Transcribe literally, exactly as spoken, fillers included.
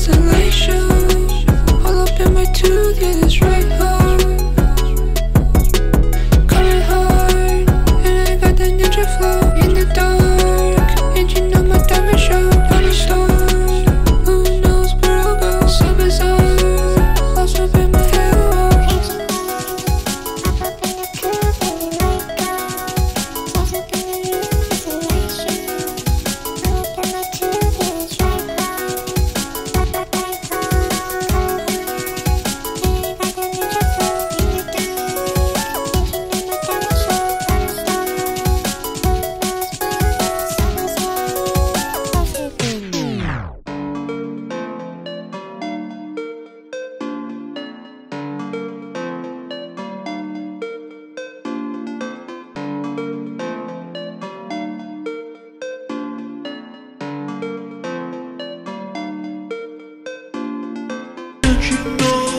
isolation. All up in my tooth, yeah, that's right, huh? Coming hard, and I got that ninja flow. In the dark, and you know my diamond show. On the storm, who knows where I'll go? So bizarre, lost up in my head. Don't you know